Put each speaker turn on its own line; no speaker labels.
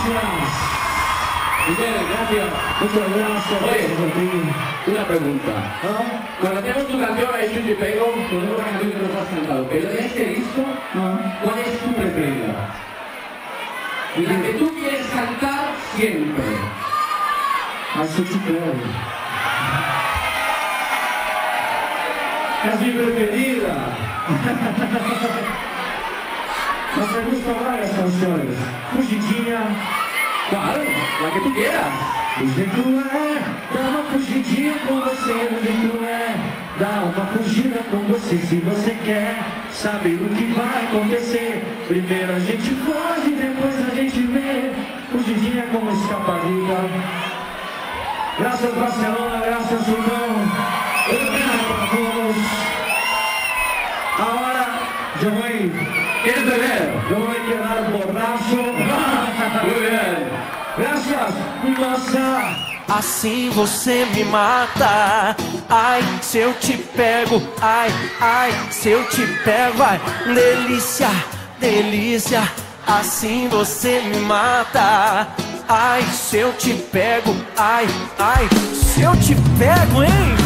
Bien, gracias.
Muchas gracias.
Oye, una pregunta. Cuando hacemos tu canción, ahí Chuchi y Pego, tenemos una canción que nos has cantado, pero de este disco, ¿cuál es tu preferida? La que tú quieres cantar siempre.
Así te pego. Es mi preferida. Mas me gustan varias canciones. Fugidinha.
¿Cuál? La que tú quieras.
Hoje tu dá uma fugidinha com você, hoje tu dá uma fugida com você, se você quer saber o que vai acontecer. Primeiro a gente foge, depois a gente vê. Fugidinha como escapadiga. Graças Barcelona, graças irmão. Obrigado a todos. Ahora yo voy.
¿Quieres beber?
Yo voy a quedar borracho.
Muy bien.
Graças, nossa.
Assim você me mata. Ai, se eu te pego. Ai, ai, se eu te pego. Ai, delícia, delícia. Assim você me mata. Ai, se eu te pego. Ai, ai, se eu te pego, hein?